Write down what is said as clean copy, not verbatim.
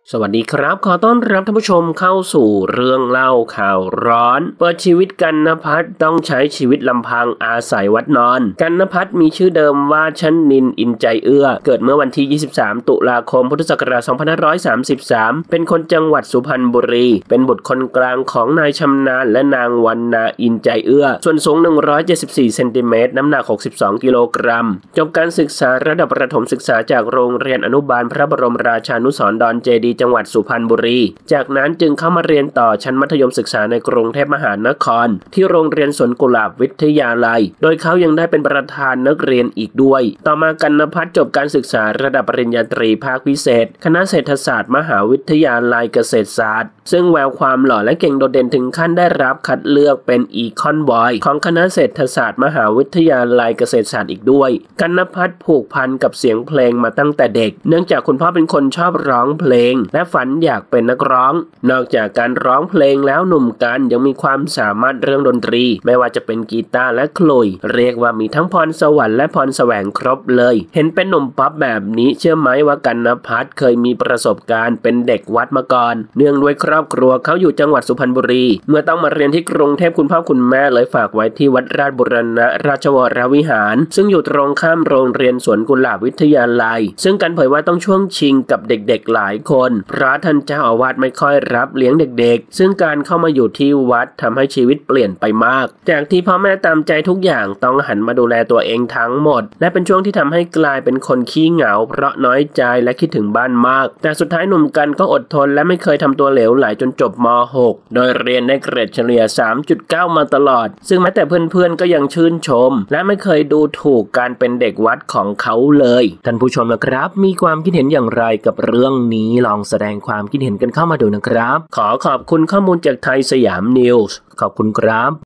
สวัสดีครับขอต้อนรับท่านผู้ชมเข้าสู่เรื่องเล่าข่าวร้อนเปิดชีวิตกันณภัทรต้องใช้ชีวิตลำพังอาศัยวัดนอนกันณภัทรมีชื่อเดิมว่าชนินอินใจเอื้อเกิดเมื่อวันที่23ตุลาคมพุทธศักราช2533เป็นคนจังหวัดสุพรรณบุรีเป็นบุตรคนกลางของนายชำนาญและนางวรรณาอินใจเอื้อส่วนสูง174เซนติเมตรน้ำหนัก62กิโลกรัมจบการศึกษาระดับประถมศึกษาจากโรงเรียนอนุบาลพระบรมราชานุสรณ์ดอนเจดีจังหวัดสุพรรณบุรีจากนั้นจึงเข้ามาเรียนต่อชั้นมัธยมศึกษาในกรุงเทพมหานครที่โรงเรียนสวนกุหลาบวิทยาลัยโดยเขายังได้เป็นประธานนักเรียนอีกด้วยต่อมากันณภัทรจบการศึกษาระดับปริญญาตรีภาคพิเศษคณะเศรษฐศาสตร์มหาวิทยาลัยเกษตรศาสตร์ซึ่งแววความหล่อและเก่งโดดเด่นถึงขั้นได้รับคัดเลือกเป็นอีคอนบอยของคณะเศรษฐศาสตร์มหาวิทยาลัยเกษตรศาสตร์อีกด้วยกันณภัทรผูกพันกับเสียงเพลงมาตั้งแต่เด็กเนื่องจากคุณพ่อเป็นคนชอบร้องเพลงและฝันอยากเป็นนักร้องนอกจากการร้องเพลงแล้วหนุ่มกันยังมีความสามารถเรื่องดนตรีไม่ว่าจะเป็นกีตาร์และขลุ่ยเรียกว่ามีทั้งพรสวรรค์และพรแสวงครบเลยเห็นเป็นหนุ่มป๊อปแบบนี้เชื่อไหมว่ากันณภัทรเคยมีประสบการณ์เป็นเด็กวัดมาก่อนเนื่องด้วยครอบครัวเขาอยู่จังหวัดสุพรรณบุรีเมื่อต้องมาเรียนที่กรุงเทพคุณพ่อคุณแม่เลยฝากไว้ที่วัดราชบูรณะราชวรวิหารซึ่งอยู่ตรงข้ามโรงเรียนสวนกุหลาบวิทยาลัยซึ่งกันเผยว่าต้องช่วงชิงกับเด็กๆหลายคนพระท่านเจ้าอาวาสไม่ค่อยรับเลี้ยงเด็กๆซึ่งการเข้ามาอยู่ที่วัดทำให้ชีวิตเปลี่ยนไปมากจากที่พ่อแม่ตามใจทุกอย่างต้องหันมาดูแลตัวเองทั้งหมดและเป็นช่วงที่ทำให้กลายเป็นคนขี้เหงาเพราะน้อยใจและคิดถึงบ้านมากแต่สุดท้ายหนุ่มกันก็อดทนและไม่เคยทำตัวเหลวไหลจนจบม.6 โดยเรียนได้เกรดเฉลี่ย 3.9 มาตลอดซึ่งแม้แต่เพื่อนๆก็ยังชื่นชมและไม่เคยดูถูกการเป็นเด็กวัดของเขาเลยท่านผู้ชมนะครับมีความคิดเห็นอย่างไรกับเรื่องนี้ลองแสดงความคิดเห็นกันเข้ามาดูนะครับขอบคุณข้อมูลจากไทยสยามนิวส์ขอบคุณครับ